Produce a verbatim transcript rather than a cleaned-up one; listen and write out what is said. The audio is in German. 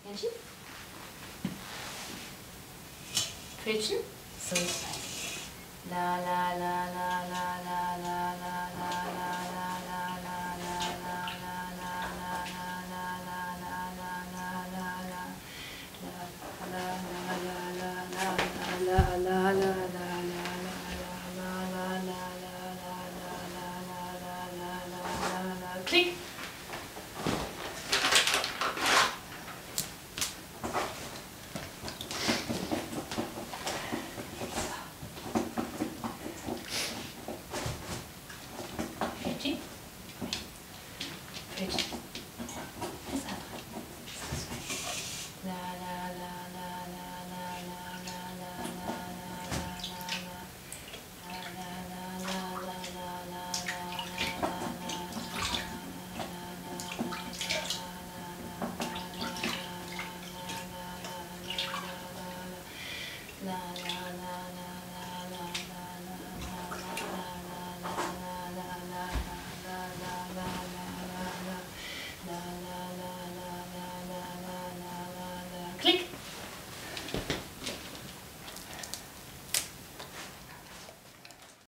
Händchen. Pfötchen. So ist es. La la la la la la la la la la la la la la la la la. Klick. Pfötchen. Pfötchen. Das andere. La la la la la la la la la la Klick!